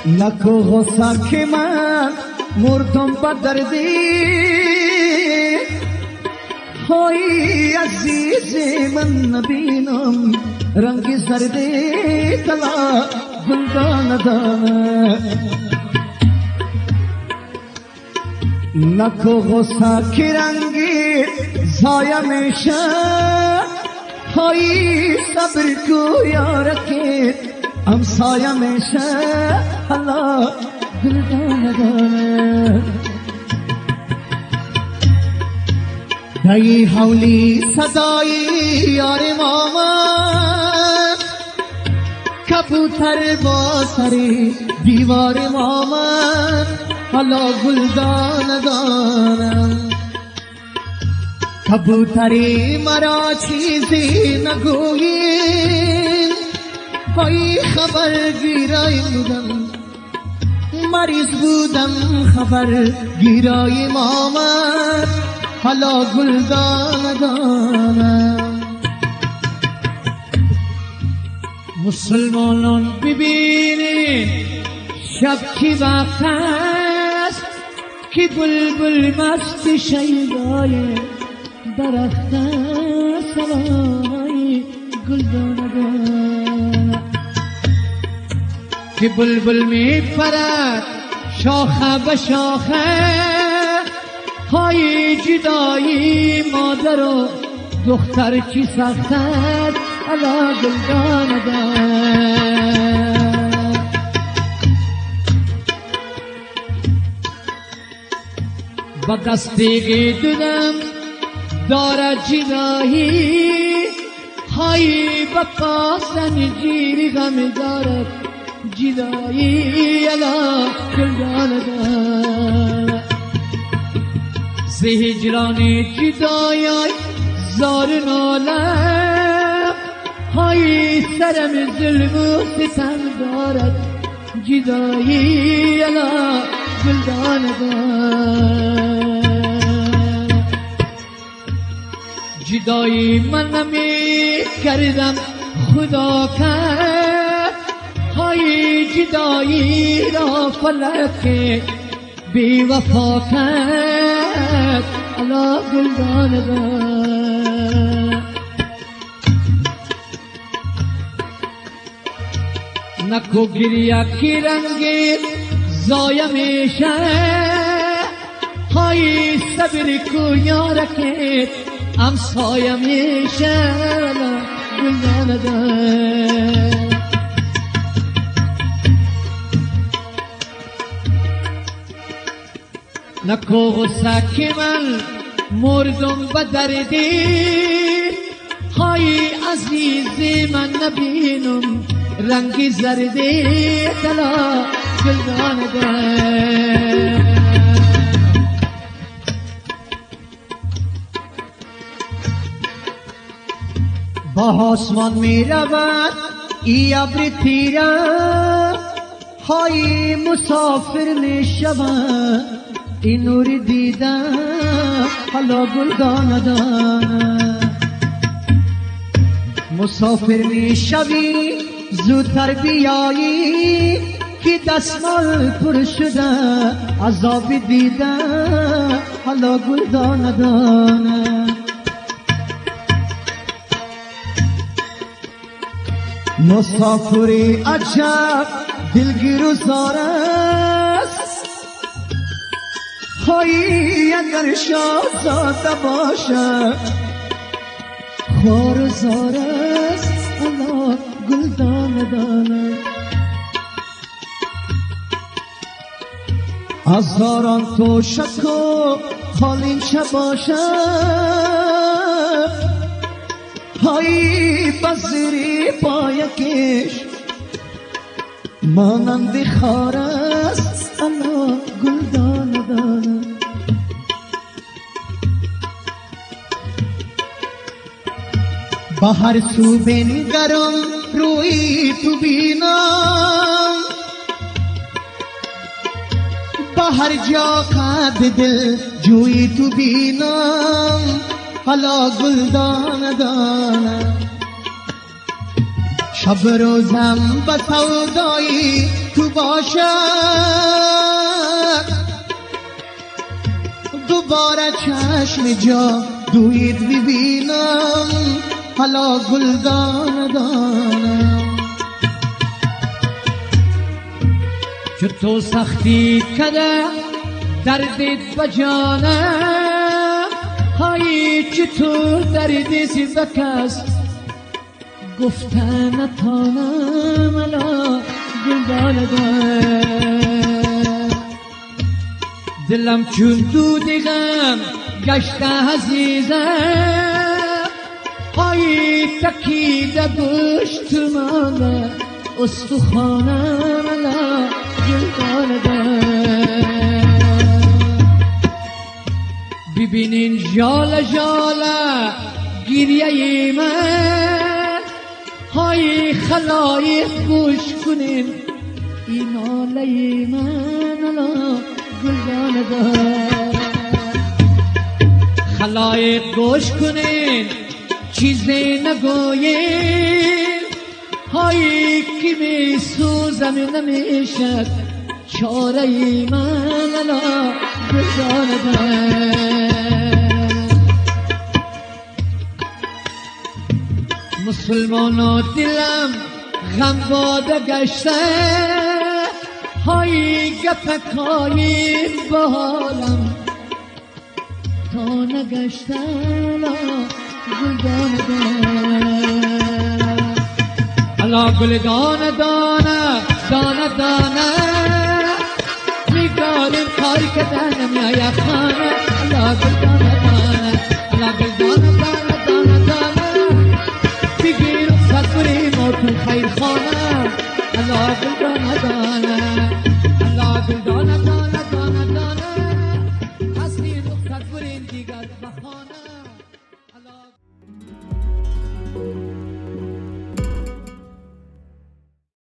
نکو غصه که من مردم با دردی های عزیز من نبینم رنگ زردی تلا گلدان دانه نکو غصه که رنگی زایا میشه های صبر کو یارکی امسایه میشه حالا گلدان دانه دایی حولی صدایی یار مامان کبوتر با سری دیوار مامان حالا گلدان دانم کبوتری مرا چیزی نگویی های خبر گیرای بودم مریض بودم خبر گیرای مامان حالا گلدان دانم مسلمانان ببینید شب کی وقت است که بلبل مست شیدای درخت سلای گلدان دانم که بلبل می پرد شاخه به شاخه های جدایی مادر و دختر چی سخت است علا گلدان دانم با دستی دونم دارد جدایی های بپا زنجیری غم دارد جدایی علا گلدان دانم ز هجران جدایی زار نالم های سرم ظلم و ستم دارد جدایی علا گلدان دانم جدایی من نمی کردم خدا کرد های جدایی را فلک بی وفا کرد علا گلدان دانم نکو گریه کی رنگی زایا میشه های صبر کو یارکت امسایه میشه گلدان دانم نکو غصه که من مردم به دردی های عزیز من نبینم رنگی زردی تلا گلدان دانم با آسمان می رود ای ابر تیره های مسافر می شود این نور دیدن حالا گلدان دانم مسافر می شوی زودتر بیایی که دستمال پر شده عذاب دیدن حالا گلدان دانم مسافری عجب دلگیر و زار است خواهی اگر شاهزاده باشد خوار و زار است الله گلدان دانم هزاران تو شک و خالینچه باشد های بزری پایکش مانند خار است الله گلدان دانم با هر سو بنگرم روی تو بینم با هر جا قد دل جوی تو بینم حالا گلدان دانم شب روزم به سودایی تو باشد دوباره چشم جا دوید ببینم حالا گلدان دانم که تو سختی کده دردت بجانم هایی چطور دردی سی بکس گفتن نتانم الا گلدان دانم دلم چون دودی غم گشته عزیزم هایی تکیده گوشت مانه استخوانم الا گلدان دانم ببینین جاله جاله گریه من های خلایق گوش کنین این ناله من الا گلدان دارم خلایق گوش کنین چیزی نگوین هایی که می سوزم نمیشد چاره من الا گلدان دارم مسلمان دلم غم باده گشته های گپکایی با حالم تا نگشته گلدان دانه الا گلدان دانه دانه دانه میگاریم کاری که دنم یا یخانه الا گلدان دانه الا گلدان دانه دانه دانه بگیر رخصت بریم و تو خیر خانه الا گلدان دانه الا گلدان